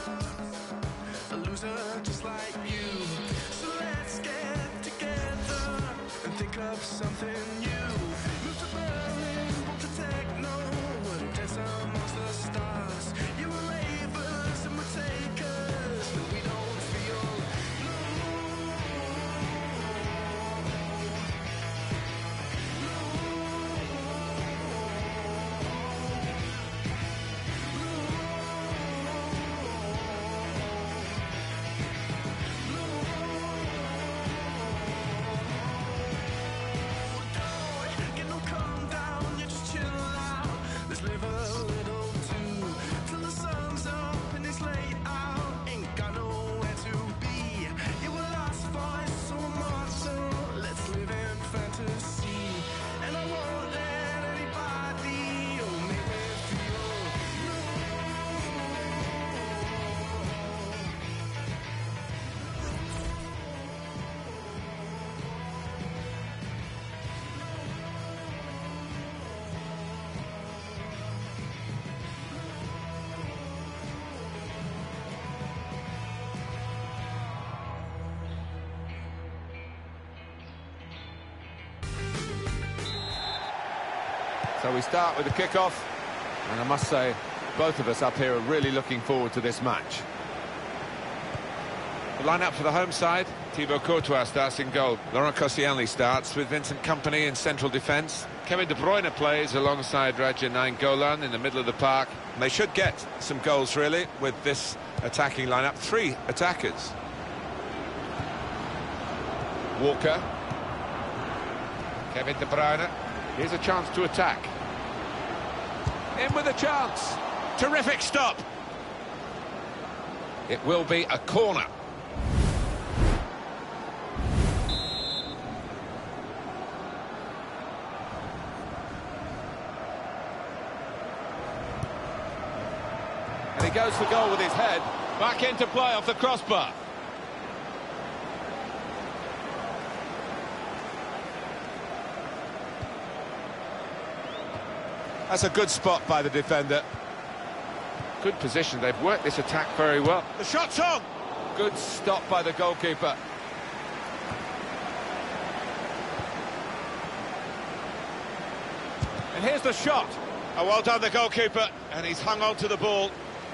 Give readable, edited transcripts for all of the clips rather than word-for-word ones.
a loser just like you. So let's get together and think of something new. Move to Berlin, want to techno, and dance amongst the stars. You were ravers and we're takers, but we don't feel So we start with the kickoff, and I must say, both of us up here are really looking forward to this match. The line-up for the home side: Thibaut Courtois starts in goal. Laurent Koscielny starts with Vincent Kompany in central defence. Kevin De Bruyne plays alongside Radja Nainggolan in the middle of the park. And they should get some goals, really, with this attacking line-up. 3 attackers. Walker. Kevin De Bruyne. Here's a chance to attack. In with a chance. Terrific stop. It will be a corner. And he goes for goal with his head. Back into play off the crossbar. That's a good spot by the defender. Good position. They've worked this attack very well. The shot's on. Good stop by the goalkeeper. And here's the shot. Oh, well done, the goalkeeper. And he's hung on to the ball.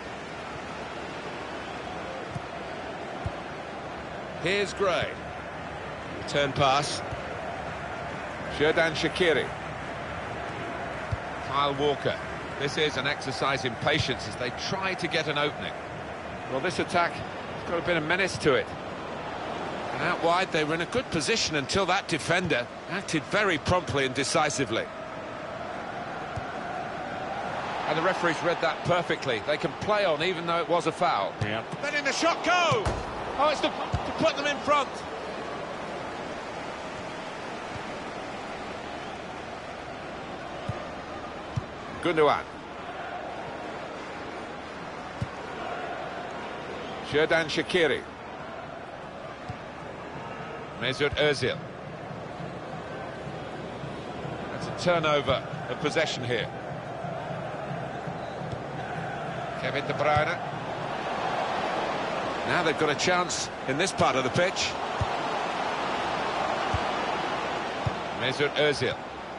Here's Gray. Return pass. Xherdan Shaqiri. Kyle Walker. This is an exercise in patience as they try to get an opening. Well, this attack has got a bit of menace to it. And out wide, they were in a good position until that defender acted very promptly and decisively. And the referee's read that perfectly. They can play on even though it was a foul. Yeah. Letting the shot go! Oh, it's to put them in front. Gundogan. Xherdan Shaqiri. Mesut Ozil. That's a turnover of possession here. Kevin De Bruyne. Now they've got a chance in this part of the pitch. Mesut Ozil.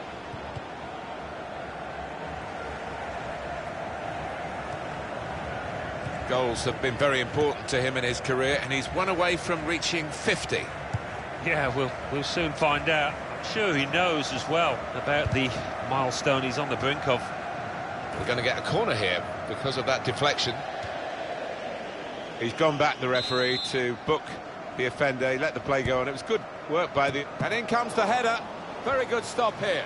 Goals have been very important to him in his career, and he's one away from reaching 50. Yeah, we'll soon find out. I'm sure he knows as well about the milestone he's on the brink of. We're going to get a corner here because of that deflection. He's gone back, the referee, to book the offender. He let the play go on. It was good work by the... And in comes the header. Very good stop here.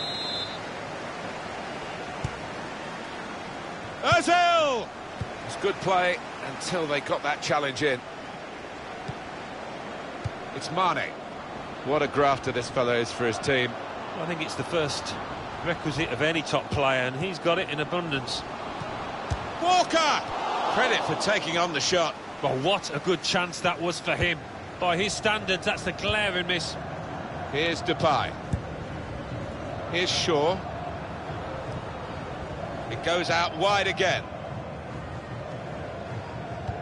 Ozil! It's good play until they got that challenge in. It's Mane. What a grafter this fellow is for his team. I think it's the first requisite of any top player, and he's got it in abundance. Walker! Credit for taking on the shot. Well, what a good chance that was for him. By his standards, that's the glaring miss. Here's Depay. Here's Shaw. It goes out wide again.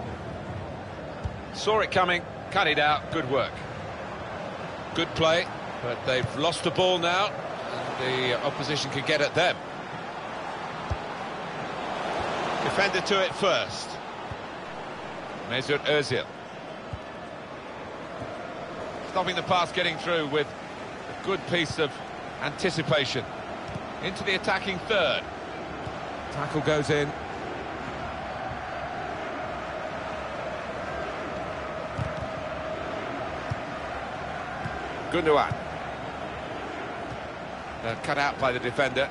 Saw it coming, cut it out, good work. Good play, but they've lost the ball now, and the opposition can get at them. Defender to it first. Mesut Ozil. Stopping the pass getting through with a good piece of anticipation. Into the attacking third. Tackle goes in. Gundogan. They're cut out by the defender.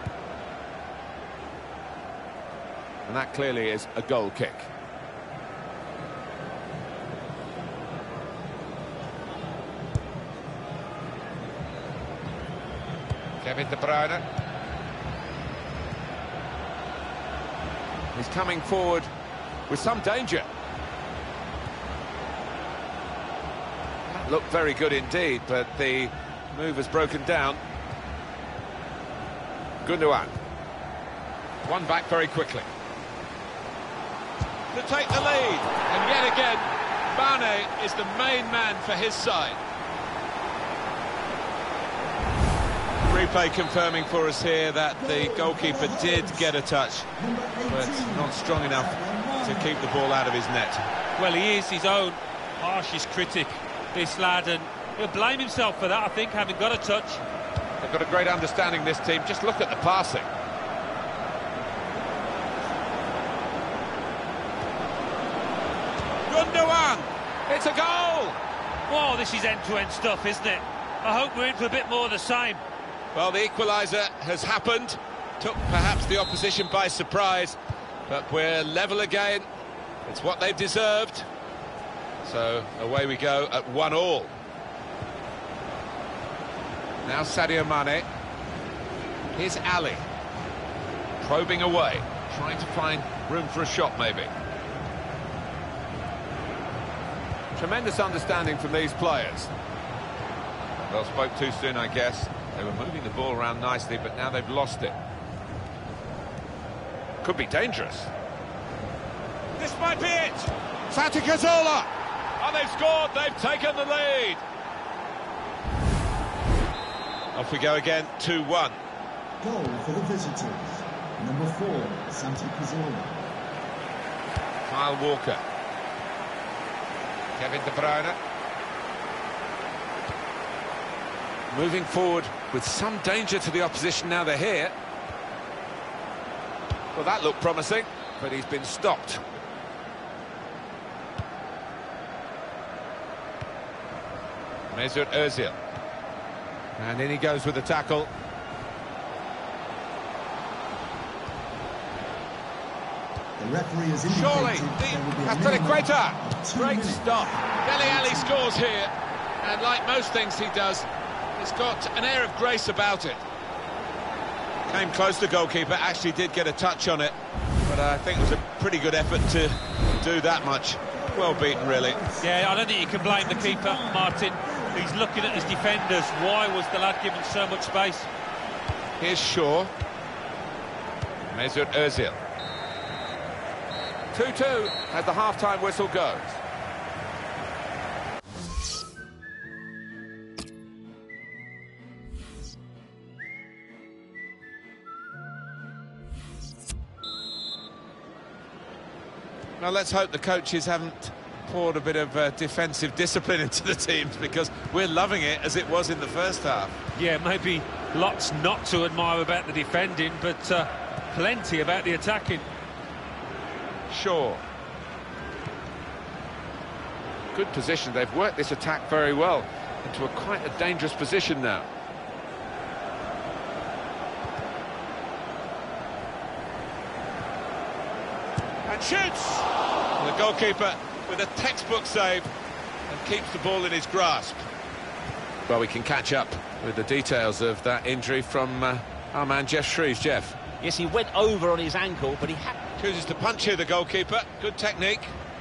And that clearly is a goal kick. Kevin De Bruyne. He's coming forward with some danger. That looked very good indeed, but the move has broken down. Gundogan. One back very quickly. To take the lead, and yet again, Mane is the main man for his side. Replay confirming for us here that the goalkeeper did get a touch, but not strong enough to keep the ball out of his net. Well, he is his own harshest critic, this lad, and he'll blame himself for that, I think, having got a touch. They've got a great understanding, this team. Just look at the passing. Gundogan! It's a goal! Whoa, this is end-to-end stuff, isn't it? I hope we're in for a bit more of the same. Well, the equaliser has happened. Took perhaps the opposition by surprise, but we're level again. It's what they've deserved. So away we go at 1-1. Now Sadio Mane. Here's Ali. Probing away, trying to find room for a shot maybe. Tremendous understanding from these players. Well, spoke too soon, I guess. They were moving the ball around nicely, but now they've lost it. Could be dangerous. This might be it! Santi Cazorla! Oh, they've scored, they've taken the lead! Off we go again, 2-1. Goal for the visitors. Number 4, Santi Cazorla. Kyle Walker. Kevin De Bruyne. Moving forward with some danger to the opposition now they're here. Well, that looked promising, but he's been stopped. Mesut Ozil. And in he goes with the tackle. The referee has Surely, indicated Azpilicueta. Great stop. Dele Alli scores here, and like most things he does, he's got an air of grace about it. Came close, the goalkeeper, actually did get a touch on it, but I think it was a pretty good effort to do that much. Well beaten, really. Yeah, I don't think you can blame the keeper, Martin. He's looking at his defenders. Why was the lad given so much space? Here's Shaw. Mesut Ozil. 2-2 as the half-time whistle goes. Now let's hope the coaches haven't poured a bit of defensive discipline into the teams, because we're loving it as it was in the first half. Yeah, maybe lots not to admire about the defending, but plenty about the attacking. Shaw. Good position. They've worked this attack very well into quite a dangerous position now. And shoots! And the goalkeeper with a textbook save and keeps the ball in his grasp. Well, we can catch up with the details of that injury from our man Geoff Shreeves. Geoff. Yes, he went over on his ankle, but he had... Chooses to punch here, the goalkeeper. Good technique.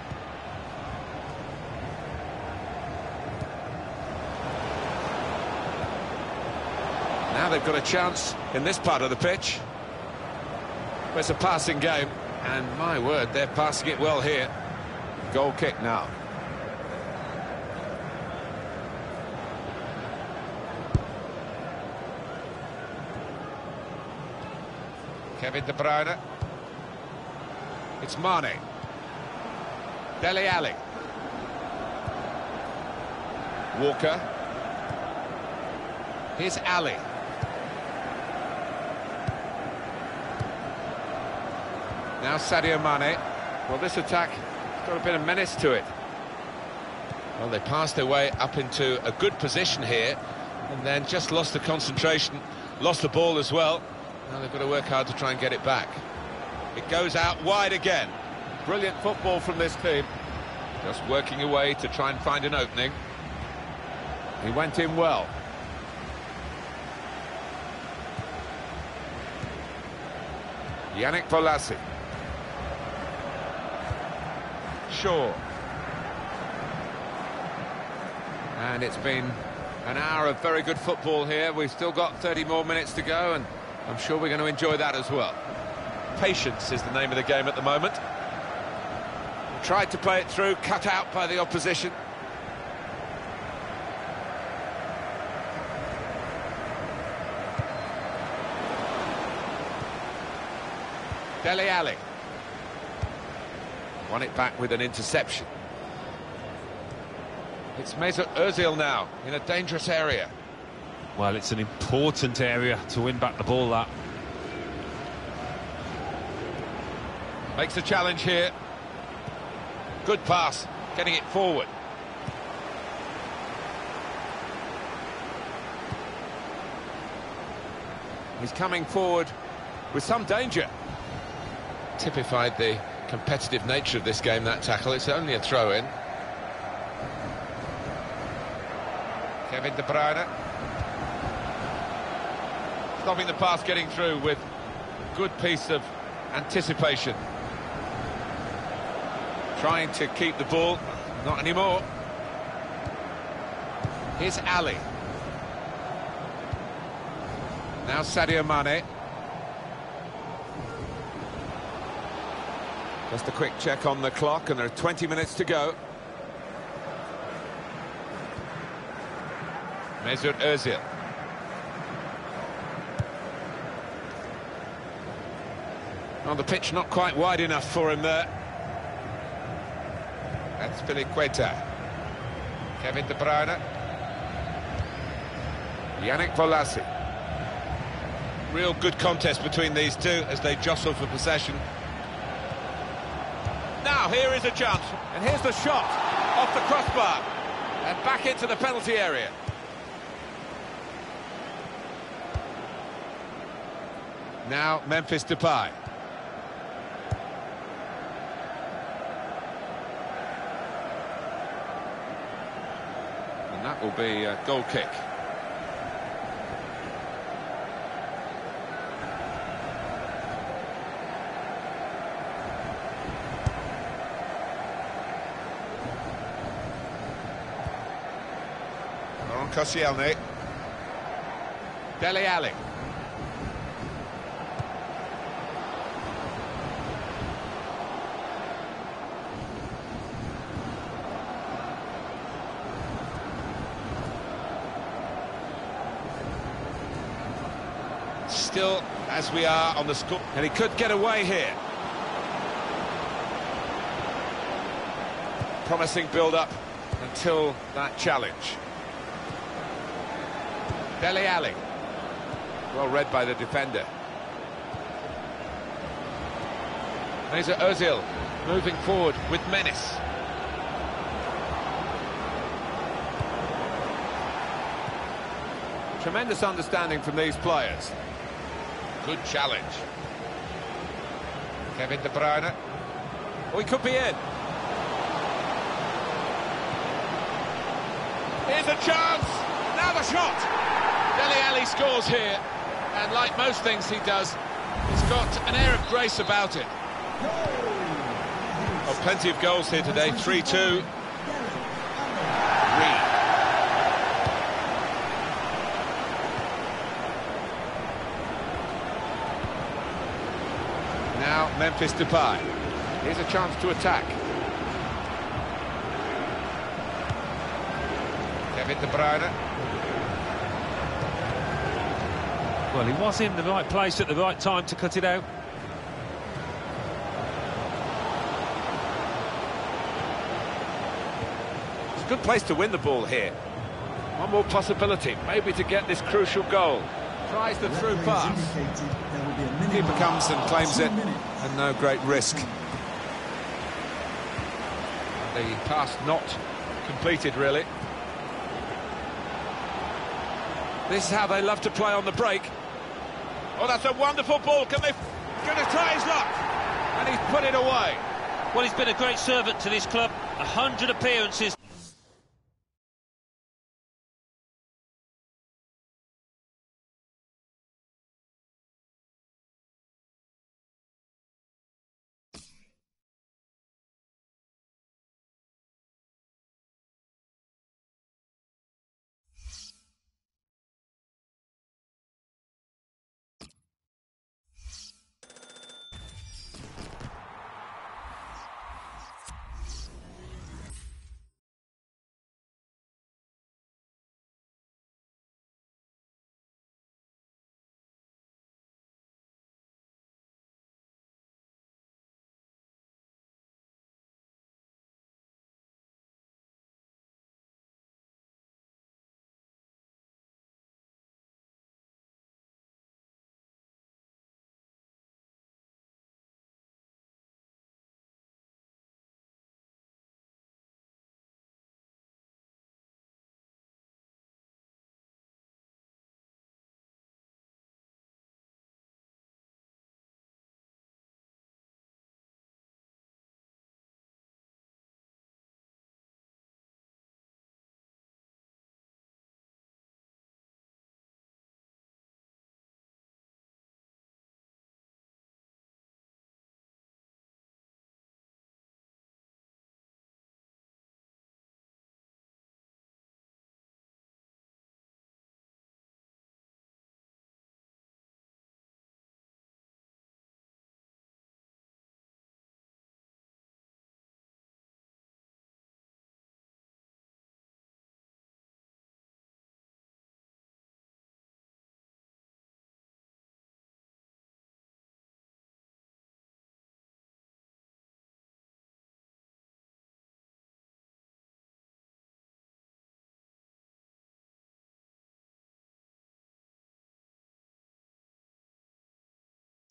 Now they've got a chance in this part of the pitch. It's a passing game, and my word, they're passing it well here. Goal kick now. Kevin De Bruyne. It's Mane. Dele Alli. Walker. Here's Ali. Now Sadio Mane. Well, this attack has got a bit of menace to it. Well, they passed their way up into a good position here and then just lost the concentration, lost the ball as well. Now they've got to work hard to try and get it back. It goes out wide again. Brilliant football from this team. Just working away to try and find an opening. He went in well. Yannick Bolasie. Shaw. And it's been an hour of very good football here. We've still got 30 more minutes to go, and I'm sure we're going to enjoy that as well. Patience is the name of the game at the moment. Tried to play it through, cut out by the opposition. Dele Alli. Won it back with an interception. It's Mesut Ozil now, in a dangerous area. Well, it's an important area to win back the ball, that. Makes a challenge here. Good pass, getting it forward. He's coming forward with some danger. Typified the competitive nature of this game, that tackle. It's only a throw-in. Kevin De Bruyne. Stopping the pass getting through with a good piece of anticipation. Trying to keep the ball, not anymore. Here's Ali. Now Sadio Mane. Just a quick check on the clock, and there are 20 minutes to go. Mesut Ozil. On the pitch, not quite wide enough for him there. That's Azpilicueta. Kevin De Bruyne. Yannick Bolasie. Real good contest between these two as they jostle for possession. Now here is a chance, and here's the shot off the crossbar and back into the penalty area. Now Memphis Depay. And that will be a goal kick. Koscielny. Dele Alli. Still, as we are on the score, and he could get away here. Promising build-up until that challenge. Dele Alli. Well read by the defender. Mesut Ozil moving forward with menace. Tremendous understanding from these players. Good challenge. Kevin De Bruyne. Oh, he could be in. Here's a chance. Now the shot. Dele Alli scores here, and like most things he does, he's got an air of grace about it. Oh, plenty of goals here today, 3-2. Now Memphis Depay. Here's a chance to attack. Kevin De Bruyne. Well, he was in the right place at the right time to cut it out. a good place to win the ball here. One more possibility, maybe to get this crucial goal. Tries the through pass. Keeper comes and claims it, and no great risk. The pass not completed, really. This is how they love to play on the break. Oh, that's a wonderful ball. Can they... Going to try his luck. And he's put it away. Well, he's been a great servant to this club. 100 appearances.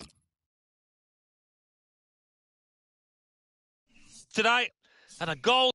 Today, and a goal